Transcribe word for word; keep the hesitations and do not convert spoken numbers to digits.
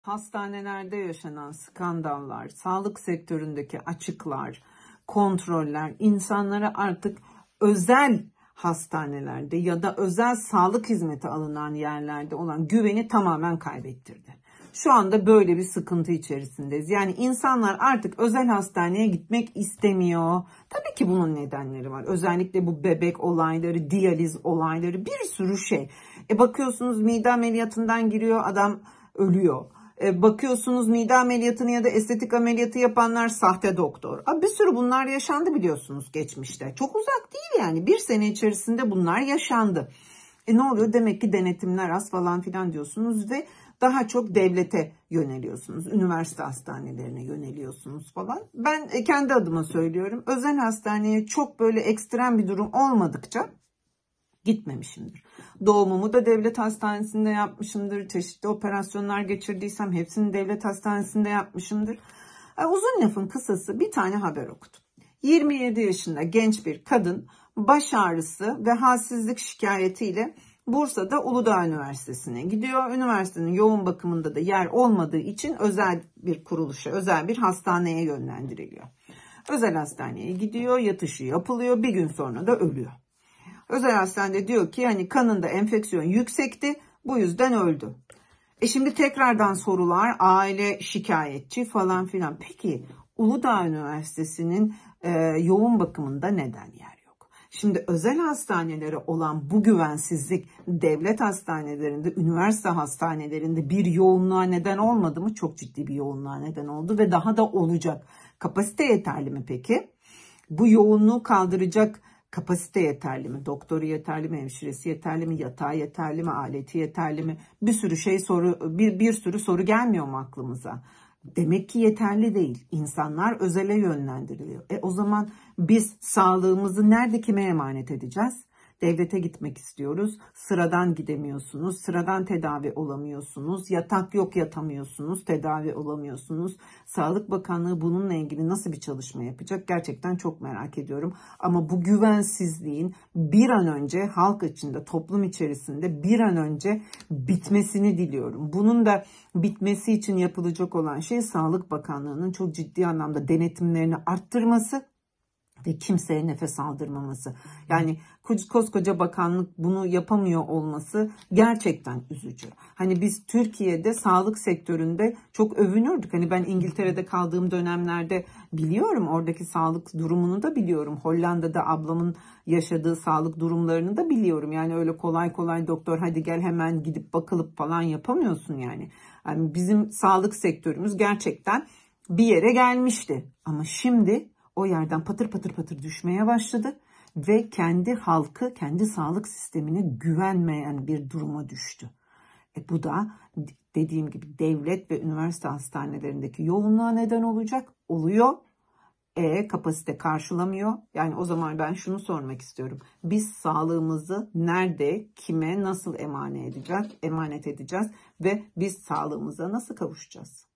Hastanelerde yaşanan skandallar, sağlık sektöründeki açıklar, kontroller insanlara artık özel hastanelerde ya da özel sağlık hizmeti alınan yerlerde olan güveni tamamen kaybettirdi. Şu anda böyle bir sıkıntı içerisindeyiz. Yani insanlar artık özel hastaneye gitmek istemiyor. Tabii ki bunun nedenleri var. Özellikle bu bebek olayları, diyaliz olayları, bir sürü şey. E bakıyorsunuz mide ameliyatından giriyor, adam ölüyor. E bakıyorsunuz mide ameliyatını ya da estetik ameliyatı yapanlar sahte doktor. Bir sürü bunlar yaşandı biliyorsunuz geçmişte. Çok uzak değil yani, bir sene içerisinde bunlar yaşandı. E ne oluyor? Demek ki denetimler az falan filan diyorsunuz ve daha çok devlete yöneliyorsunuz. Üniversite hastanelerine yöneliyorsunuz falan. Ben kendi adıma söylüyorum. Özel hastaneye çok böyle ekstrem bir durum olmadıkça gitmemişimdir. Doğumumu da devlet hastanesinde yapmışımdır. Çeşitli operasyonlar geçirdiysem hepsini devlet hastanesinde yapmışımdır. Yani uzun lafın kısası bir tane haber okudum. yirmi yedi yaşında genç bir kadın baş ağrısı ve halsizlik şikayetiyle Bursa'da Uludağ Üniversitesi'ne gidiyor. Üniversitenin yoğun bakımında da yer olmadığı için özel bir kuruluşa, özel bir hastaneye yönlendiriliyor. Özel hastaneye gidiyor, yatışı yapılıyor, bir gün sonra da ölüyor. Özel hastanede diyor ki hani kanında enfeksiyon yüksekti, bu yüzden öldü. E şimdi tekrardan sorular, aile şikayetçi falan filan. Peki Uludağ Üniversitesi'nin e, yoğun bakımında neden yer yok? Şimdi özel hastanelere olan bu güvensizlik devlet hastanelerinde, üniversite hastanelerinde bir yoğunluğa neden olmadı mı? Çok ciddi bir yoğunluğa neden oldu ve daha da olacak. Kapasite yeterli mi peki? Bu yoğunluğu kaldıracak kapasite yeterli mi? Doktoru yeterli mi? Hemşiresi yeterli mi? Yatağı yeterli mi? Aleti yeterli mi? Bir sürü şey soru, bir, bir sürü soru gelmiyor mu aklımıza? Demek ki yeterli değil. İnsanlar özele yönlendiriliyor. E o zaman biz sağlığımızı nerede kime emanet edeceğiz? Devlete gitmek istiyoruz. Sıradan gidemiyorsunuz. Sıradan tedavi olamıyorsunuz. Yatak yok, yatamıyorsunuz. Tedavi olamıyorsunuz. Sağlık Bakanlığı bununla ilgili nasıl bir çalışma yapacak? Gerçekten çok merak ediyorum. Ama bu güvensizliğin bir an önce halk içinde, toplum içerisinde bir an önce bitmesini diliyorum. Bunun da bitmesi için yapılacak olan şey Sağlık Bakanlığı'nın çok ciddi anlamda denetimlerini arttırması ve kimseye nefes aldırmaması. Yani koskoca bakanlık bunu yapamıyor olması gerçekten üzücü. Hani biz Türkiye'de sağlık sektöründe çok övünürdük. Hani ben İngiltere'de kaldığım dönemlerde biliyorum, oradaki sağlık durumunu da biliyorum. Hollanda'da ablamın yaşadığı sağlık durumlarını da biliyorum. Yani öyle kolay kolay doktor hadi gel hemen gidip bakılıp falan yapamıyorsun yani. Yani bizim sağlık sektörümüz gerçekten bir yere gelmişti. Ama şimdi o yerden patır patır patır düşmeye başladı ve kendi halkı, kendi sağlık sistemine güvenmeyen bir duruma düştü. E bu da dediğim gibi devlet ve üniversite hastanelerindeki yoğunluğa neden olacak. Oluyor. E kapasite karşılamıyor. Yani o zaman ben şunu sormak istiyorum. Biz sağlığımızı nerede, kime, nasıl emanet edeceğiz? Emanet edeceğiz ve biz sağlığımıza nasıl kavuşacağız?